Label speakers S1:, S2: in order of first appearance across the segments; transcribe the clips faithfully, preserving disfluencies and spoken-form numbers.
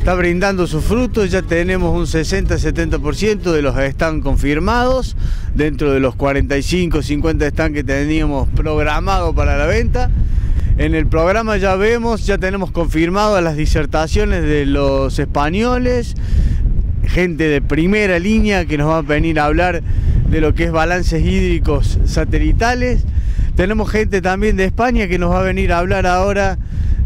S1: está brindando sus frutos. Ya tenemos un sesenta a setenta por ciento de los stands confirmados dentro de los cuarenta y cinco, cincuenta stands que teníamos programados para la venta. En el programa ya vemos, ya tenemos confirmadas las disertaciones de los españoles, gente de primera línea que nos va a venir a hablar de lo que es balances hídricos satelitales. Tenemos gente también de España que nos va a venir a hablar ahora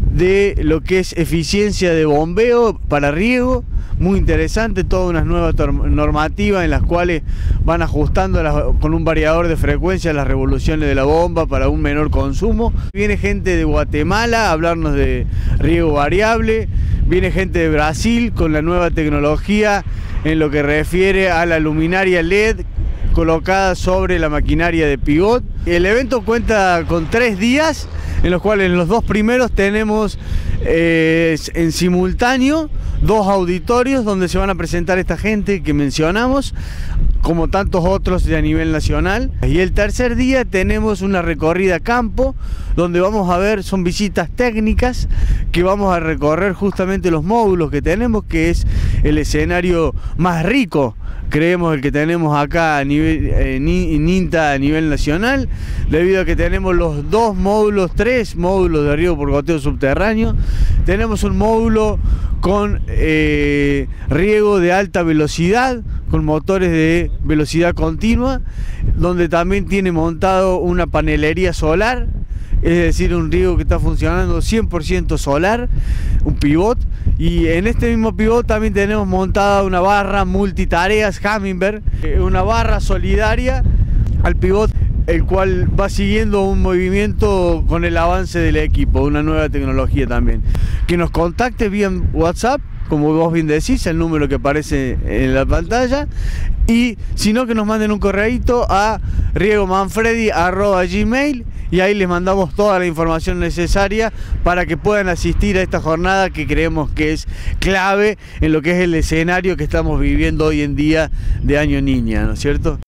S1: de lo que es eficiencia de bombeo para riego. Muy interesante, todas unas nuevas normativas en las cuales van ajustando las, con un variador de frecuencia las revoluciones de la bomba para un menor consumo. Viene gente de Guatemala a hablarnos de riego variable, viene gente de Brasil con la nueva tecnología en lo que refiere a la luminaria L E D colocada sobre la maquinaria de pivot. El evento cuenta con tres días, en los cuales en los dos primeros tenemos eh, en simultáneo dos auditorios donde se van a presentar esta gente que mencionamos, como tantos otros de a nivel nacional. Y el tercer día tenemos una recorrida a campo, donde vamos a ver, son visitas técnicas, que vamos a recorrer justamente los módulos que tenemos, que es el escenario más rico, creemos, el que tenemos acá a nivel, en INTA a nivel nacional, debido a que tenemos los dos módulos, tres módulos de riego por goteo subterráneo. Tenemos un módulo con eh, riego de alta velocidad, con motores de velocidad continua, donde también tiene montado una panelería solar, es decir, un riego que está funcionando cien por ciento solar, un pivot. Y en este mismo pivot también tenemos montada una barra multitareas Hummingbird, una barra solidaria al pivot, el cual va siguiendo un movimiento con el avance del equipo, una nueva tecnología también. Que nos contacte vía WhatsApp, como vos bien decís, el número que aparece en la pantalla, y si no, que nos manden un correíto a riegomanfredi arroba gmail, y ahí les mandamos toda la información necesaria para que puedan asistir a esta jornada que creemos que es clave en lo que es el escenario que estamos viviendo hoy en día de Año Niña, ¿no es cierto?